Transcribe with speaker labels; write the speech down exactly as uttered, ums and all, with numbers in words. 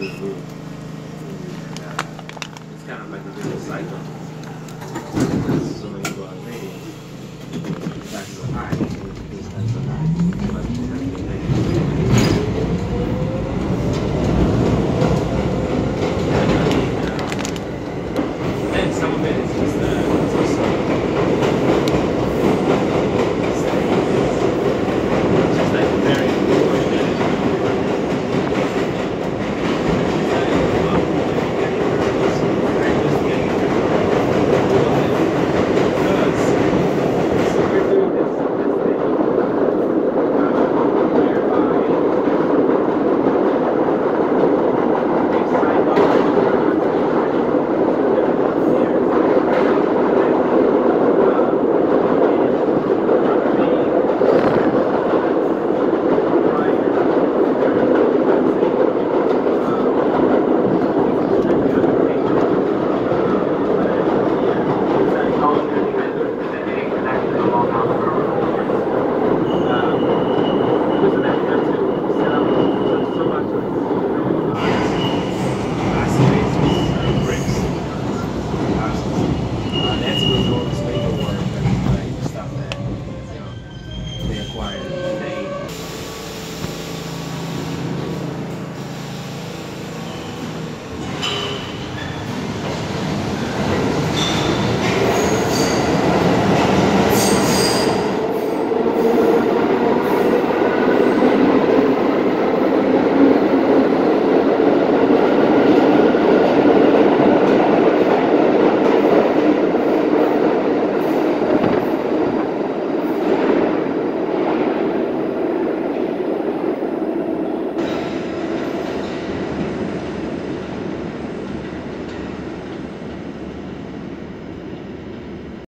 Speaker 1: And uh, it's kind of like a vicious cycle. Because so many people are ready, back to the high, so it's not so high. But that's the thing. And some of it is just uh, it's also it's just like very unfortunate. So much.